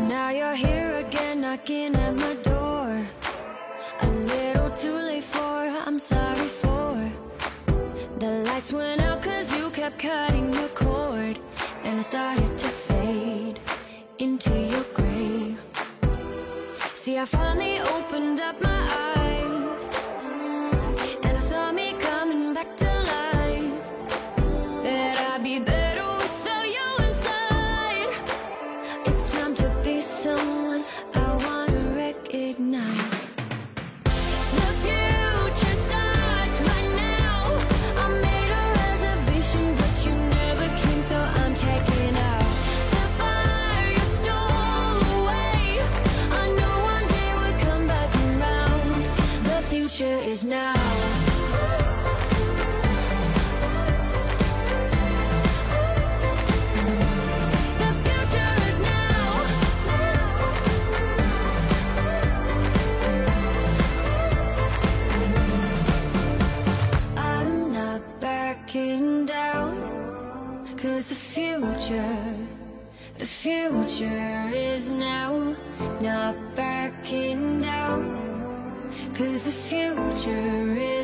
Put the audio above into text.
Now you're here again, knocking at my door. A little too late for, I'm sorry for. The lights went out cause you kept cutting the cord, and I started to fade into your gray. See, I finally opened up my eyes, and I saw me coming back to life. That I'd be better without you inside. It's time to be someone I wanna recognize. The future starts right now. I made a reservation, but you never came, so I'm checking out. The fire you stole away, I know one day we'll come back around. The future is now. Down, cause the future is now. Not backing down, cause the future is